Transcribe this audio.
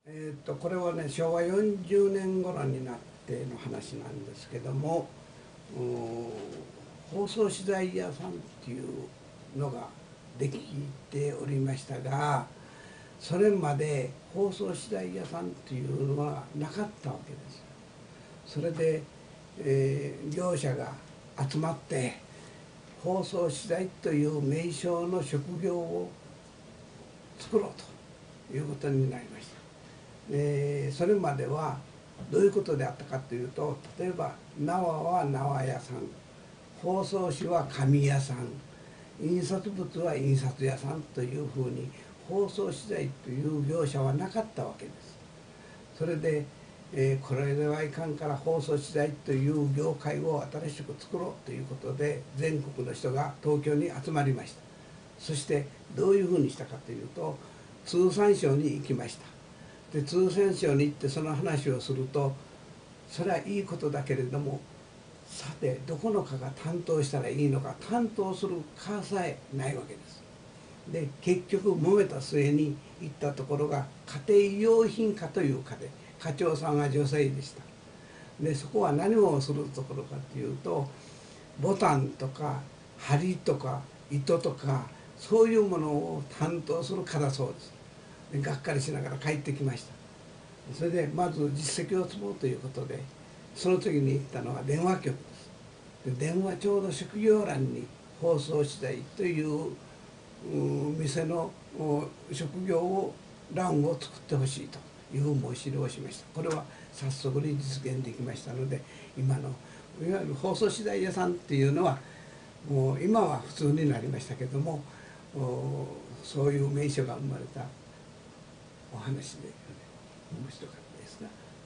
これはね、昭和40年頃になっての話なんですけども、包装資材屋さんっていうのができておりましたが、それまで包装資材屋さんっていうのはなかったわけです。それで、業者が集まって包装資材という名称の職業を作ろうということになりました。それまではどういうことであったかというと、例えば縄は縄屋さん、包装紙は紙屋さん、印刷物は印刷屋さんというふうに包装資材という業者はなかったわけです。それで、これではいかんから包装資材という業界を新しく作ろうということで全国の人が東京に集まりました。そしてどういうふうにしたかというと、通産省に行きました。で、通産省に行ってその話をすると、それはいいことだけれども、さてどこの課が担当したらいいのか、担当する課さえないわけです。で、結局揉めた末に行ったところが家庭用品課という課で、課長さんは女性でした。で、そこは何をするところかというと、ボタンとか針とか糸とかそういうものを担当する課だそうです。で、がっかりしながら帰ってきました。それでまず実績を積もうということで、その次に行ったのは電話局です。で、電話ちょうど職業欄に放送資材という店の職業を欄を作ってほしいという申し入れをしました。これは早速に実現できましたので、今のいわゆる放送資材屋さんっていうのはもう今は普通になりましたけども、そういう名所が生まれたお話で面白かったですが。